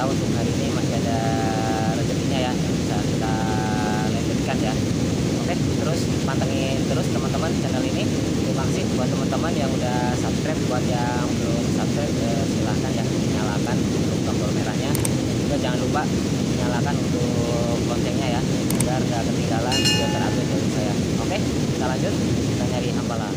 untuk hari ini masih ada rezekinya ya, yang bisa kita lanjutkan ya. Oke, terus pantengin terus teman-teman channel ini. Terima kasih buat teman-teman yang udah subscribe. Buat yang belum subscribe, silahkan ya nyalakan untuk tombol merahnya. Juga jangan lupa nyalakan untuk loncengnya ya, agar gak ketinggalan video terupdate dari saya. Oke, kita lanjut, kita nyari hampalan.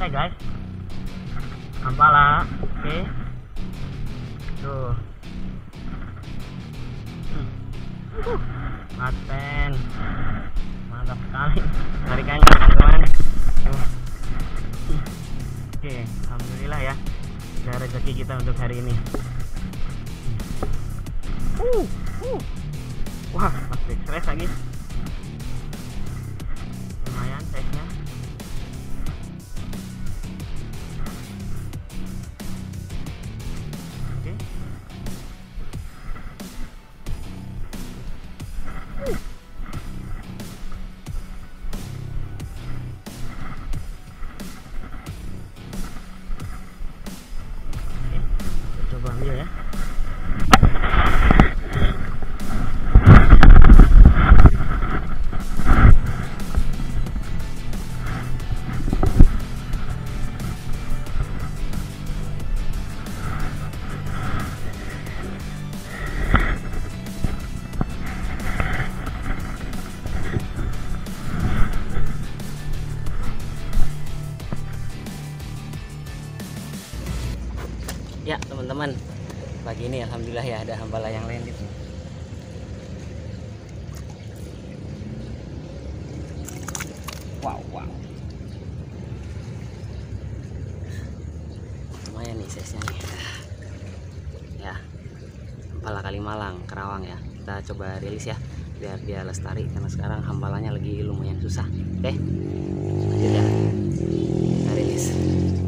Oke guys, hambala. Oke, tuh maten, mantap sekali tarikannya teman-teman. Oke, alhamdulillah ya, udah rezeki kita untuk hari ini. Wah, pasti stres lagi. Lumayan size-nya. Oke. Coba ambil ya. Ya teman-teman, pagi ini alhamdulillah ya ada hambala yang landed. Wow, lumayan nih size-nya nih. Ya, hambala Kalimalang, Kerawang ya. Kita coba rilis ya, biar dia lestari karena sekarang hambalanya lagi lumayan susah. Oke, lanjut ya, kita rilis.